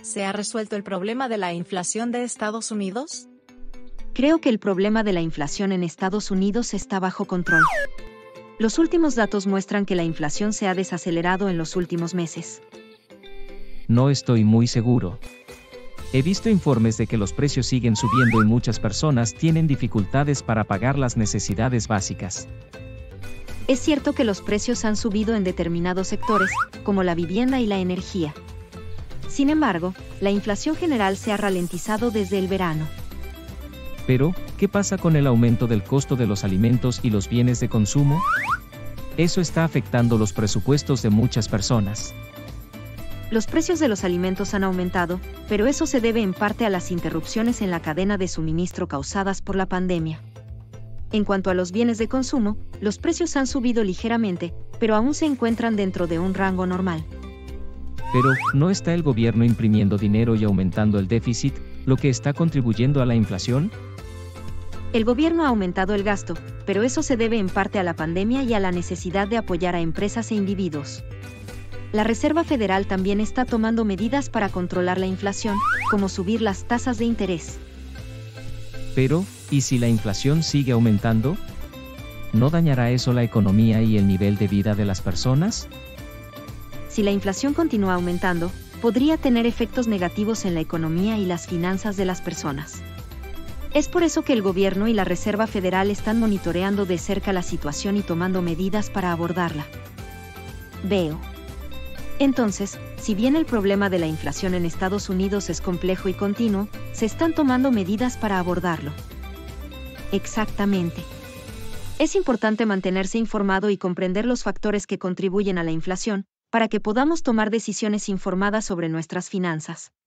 ¿Se ha resuelto el problema de la inflación de Estados Unidos? Creo que el problema de la inflación en Estados Unidos está bajo control. Los últimos datos muestran que la inflación se ha desacelerado en los últimos meses. No estoy muy seguro. He visto informes de que los precios siguen subiendo y muchas personas tienen dificultades para pagar las necesidades básicas. Es cierto que los precios han subido en determinados sectores, como la vivienda y la energía. Sin embargo, la inflación general se ha ralentizado desde el verano. Pero, ¿qué pasa con el aumento del costo de los alimentos y los bienes de consumo? Eso está afectando los presupuestos de muchas personas. Los precios de los alimentos han aumentado, pero eso se debe en parte a las interrupciones en la cadena de suministro causadas por la pandemia. En cuanto a los bienes de consumo, los precios han subido ligeramente, pero aún se encuentran dentro de un rango normal. Pero, ¿no está el gobierno imprimiendo dinero y aumentando el déficit, lo que está contribuyendo a la inflación? El gobierno ha aumentado el gasto, pero eso se debe en parte a la pandemia y a la necesidad de apoyar a empresas e individuos. La Reserva Federal también está tomando medidas para controlar la inflación, como subir las tasas de interés. Pero, ¿y si la inflación sigue aumentando? ¿No dañará eso la economía y el nivel de vida de las personas? Si la inflación continúa aumentando, podría tener efectos negativos en la economía y las finanzas de las personas. Es por eso que el gobierno y la Reserva Federal están monitoreando de cerca la situación y tomando medidas para abordarla. Veo. Entonces, si bien el problema de la inflación en Estados Unidos es complejo y continuo, se están tomando medidas para abordarlo. Exactamente. Es importante mantenerse informado y comprender los factores que contribuyen a la inflación, para que podamos tomar decisiones informadas sobre nuestras finanzas.